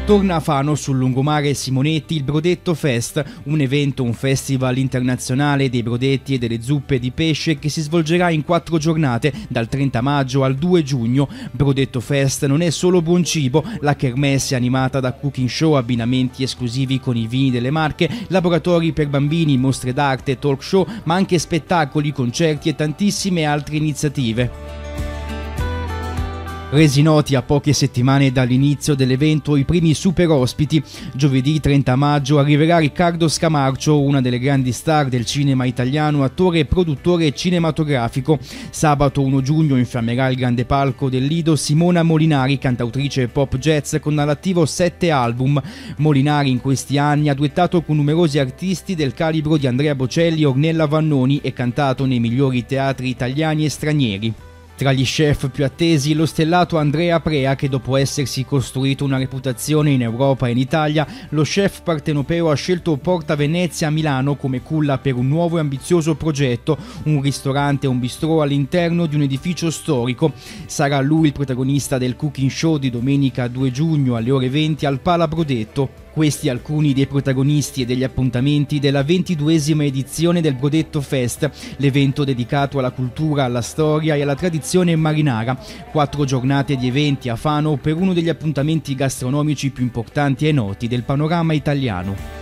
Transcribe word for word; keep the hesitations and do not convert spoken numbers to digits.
Torna a Fano sul lungomare Simonetti il Brodetto Fest, un evento, un festival internazionale dei brodetti e delle zuppe di pesce che si svolgerà in quattro giornate, dal trenta maggio al due giugno. Brodetto Fest non è solo buon cibo, la kermesse è animata da cooking show, abbinamenti esclusivi con i vini delle Marche, laboratori per bambini, mostre d'arte, talk show, ma anche spettacoli, concerti e tantissime altre iniziative. Resi noti a poche settimane dall'inizio dell'evento i primi super ospiti, giovedì trenta maggio arriverà Riccardo Scamarcio, una delle grandi star del cinema italiano, attore e produttore cinematografico. Sabato primo giugno infiammerà il grande palco del Lido Simona Molinari, cantautrice pop jazz con all'attivo sette album. Molinari in questi anni ha duettato con numerosi artisti del calibro di Andrea Bocelli e Ornella Vannoni e cantato nei migliori teatri italiani e stranieri. Tra gli chef più attesi lo stellato Andrea Prea, che dopo essersi costruito una reputazione in Europa e in Italia, lo chef partenopeo ha scelto Porta Venezia a Milano come culla per un nuovo e ambizioso progetto, un ristorante e un bistrò all'interno di un edificio storico. Sarà lui il protagonista del cooking show di domenica due giugno alle ore venti al Pala Brodetto. Questi alcuni dei protagonisti e degli appuntamenti della ventiduesima edizione del Brodetto Fest, l'evento dedicato alla cultura, alla storia e alla tradizione marinara. Quattro giornate di eventi a Fano per uno degli appuntamenti gastronomici più importanti e noti del panorama italiano.